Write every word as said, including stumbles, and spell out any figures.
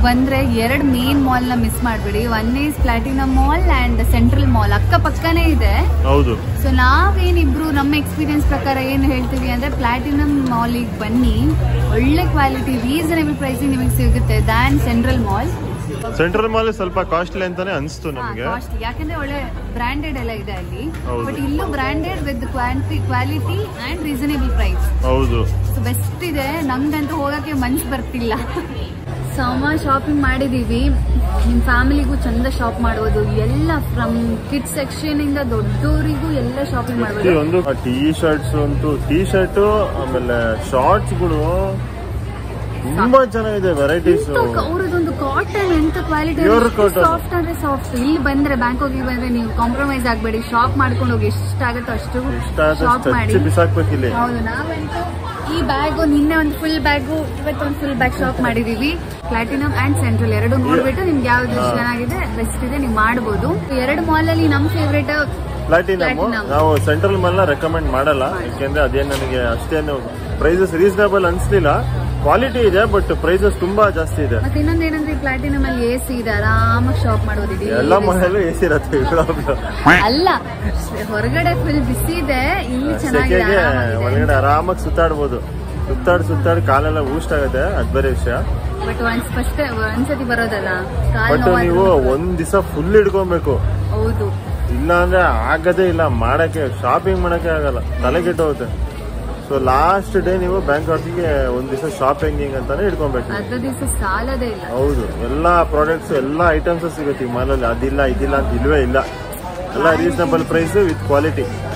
ಬಂದ್ರೆ ಎರಡು main mall ನ ಮಿಸ್ ಮಾಡ್ಬಿಡಿ. One is Platinum Mall and Central Mall, ಅಕ್ಕ ಪಕ್ಕನೇ ಇದೆ. ಹೌದು. ಸೊ ನಾವೇನಿಬ್ರು ನಮ್ಮ ಎಕ್ಸ್ಪೀರಿಯನ್ಸ್ ಪ್ರಕಾರ ಏನು ಹೇಳ್ತೀವಿ ಅಂದ್ರೆ ಪ್ಲಾಟಿನಮ್ ಮಾಲಿಗೆ ಬನ್ನಿ, ಒಳ್ಳೆ ಕ್ವಾಲಿಟಿ ರೀಸನಬಲ್ ಪ್ರೈಸ್ ನಿಮಗೆ ಸಿಗುತ್ತೆ then Central Mall. Central Mall ಸ್ವಲ್ಪ ಕಾಸ್ಟ್ಲಿ ಅಂತಾನೆ ಅನಿಸ್ತು ನಮಗೆ. ಕಾಸ್ಟ್ಲಿ ಯಾಕಂದ್ರೆ ಒಳ್ಳೆ ಬ್ರಾಂಡೆಡ್ ಎಲ್ಲ ಇದೆ ಅಲ್ಲಿ, ಬಟ್ ಇಲ್ಲೂ branded with quanti quality and reasonable price. ಹೌದು, ಸೊ ಬೆಸ್ಟ್ ಇದೆ. ನಂಗಂತೂ ಹೋಗಕ್ಕೆ ಮನ್ಸು ಬರ್ತಿಲ್ಲ. ಸಮ ಶಾಪಿಂಗ್ ಮಾಡಿದೀವಿ, ನಿಮ್ ಫ್ಯಾಮಿಲಿಗೂ ಚಂದ ಶಾಪ್ ಮಾಡಬಹುದು. ಎಲ್ಲ ಫ್ರಮ್ ಕಿಡ್ಸ್ ಸೆಕ್ಷನ್ ಇಂದ ದೊಡ್ಡವರಿಗೂ ಎಲ್ಲ ಶಾಪಿಂಗ್ ಮಾಡಬಹುದು. ಒಂದು ಟೀ ಶರ್ಟ್ಸ್ ಅಂತೂ ಟೀ ಶರ್ಟ್ ಆಮೇಲೆ ಶಾರ್ಟ್ಸ್ ಗಳು ತುಂಬಾ ಚೆನ್ನಾಗಿದೆ ವೆರೈಟೀಸ್. ಅವ್ರದೊಂದು ಕಾಟನ್ ಎಂತ ಕ್ವಾಲಿಟಿ, ಸಾಫ್ಟ್ ಅಂದ್ರೆ ಸಾಫ್ಟ್. ಇಲ್ಲಿ ಬಂದ್ರೆ ಬ್ಯಾಂಕಾಕ್ ಬಂದ್ರೆ ನೀವು ಕಾಂಪ್ರಮೈಸ್ ಆಗ್ಬೇಡಿ, ಶಾಪ್ ಮಾಡ್ಕೊಂಡು ಹೋಗಿ ಎಷ್ಟು ಆಗುತ್ತೋ ಅಷ್ಟು ಶಾಪ್ ಮಾಡಿ. ಹೌದು, ನಾವಂತೂ ಈ ಬ್ಯಾಗು ನಿನ್ನೆ ಒಂದು ಫುಲ್ ಬ್ಯಾಗು, ಇವತ್ತೊಂದು ಫುಲ್ ಬ್ಯಾಗ್ ಶಾಪ್ ಮಾಡಿದೀವಿ. ಪ್ಲಾಟಿನಮ್ ಅಂಡ್ ಸೆಂಟ್ರಲ್ ಎರಡು ನೋಡ್ಬಿಟ್ಟು ನಿಮ್ಗೆ ಯಾವ್ದು ಚೆನ್ನಾಗಿದೆ ಬೆಸ್ಟ್ ಇದೆ ನೀವು ಮಾಡಬಹುದು. ಎರಡು ಮಾಲ್ ಅಲ್ಲಿ ನಮ್ ಫೇವ್ರೇಟ್ ಪ್ಲಾಟಿನಮ್. ನಾವು ಸೆಂಟ್ರಲ್ ಮಾಲ್ ನ ರೆಕಮೆಂಡ್ ಮಾಡಲ್ಲ, ಯಾಕೆಂದ್ರೆ ಅದೇನು ನನಗೆ ಅಷ್ಟೇನು ಪ್ರೈಸಸ್ ರೀಸನಬಲ್ ಅನ್ಸ್ಲಿಲ್ಲ. ಕ್ವಾಲಿಟಿ ಇದೆ ಬಟ್ ಪ್ರೈಸಸ್ ತುಂಬಾ ಜಾಸ್ತಿ ಇದೆ. ಮತ್ತೆ ಇನ್ನೊಂದು ಏನಂದ್ರೆ ಪ್ಲಾಟಿನಮ್ ಅಲ್ಲಿ ಎ ಸಿ ಇದೆ, ಆರಾಮಾಗಿ ಶಾಪ್ ಮಾಡೋದಿದೆ. ಎಲ್ಲ ಮನೆಯಲ್ಲೂ ಎ ಸಿ ಇರತ್ತೆ ಅಲ್ಲ, ಹೊರಗಡೆ ಫುಲ್ ಬಿಸಿ ಇದೆ, ಇಲ್ಲಿ ಚೆನ್ನಾಗಿದೆ, ಒಳಗಡೆ ಆರಾಮಾಗಿ ಸುತ್ತಾಡ್ಬೋದು. ಸುತ್ತಾಡ್ ಸುತ್ತಾಡಿ ಕಾಲೆಲ್ಲ ಊಸ್ಟ್ ಆಗುತ್ತೆ, ಅದ್ ಬೇರೆ ವಿಷಯ. ಬಟ್ ಒಂದ್ ಫಸ್ಟ್ ಒಂದ್ಸತಿ ಬರೋದಲ್ಲ, ಬಟ್ ನೀವು ಒಂದ್ ದಿವಸ ಫುಲ್ ಹಿಡ್ಕೊಬೇಕು. ಹೌದು, ಇಲ್ಲ ಅಂದ್ರೆ ಆಗದೇ ಇಲ್ಲ, ಮಾಡಕ್ಕೆ ಶಾಪಿಂಗ್ ಮಾಡಕ್ಕೆ ಆಗಲ್ಲ, ತಲೆ ಕೆಟ್ಟೋಗುತ್ತೆ. ಸೊ ಲಾಸ್ಟ್ ಡೇ ನೀವು ಬ್ಯಾಂಕಾಕಿಗೆ ಒಂದ್ ದಿವಸ ಶಾಪಿಂಗ್ ಅಂತಾನೆ ಇಟ್ಕೊಬೇಕು. ಅರ್ಧ ದಿವಸ ಸಾಲದೇ ಇಲ್ಲ. ಹೌದು, ಎಲ್ಲಾ ಪ್ರಾಡಕ್ಟ್ಸ್ ಎಲ್ಲಾ ಐಟಮ್ಸ್ ಸಿಗುತ್ತೆ ಈ ಮಾಲಲ್ಲಿ. ಅದಿಲ್ಲ ಇದಿಲ್ಲ ಅಂತ ಇಲ್ವೇ ಇಲ್ಲ, ಎಲ್ಲ ರೀಸನಬಲ್ ಪ್ರೈಸ್ ವಿತ್ ಕ್ವಾಲಿಟಿ.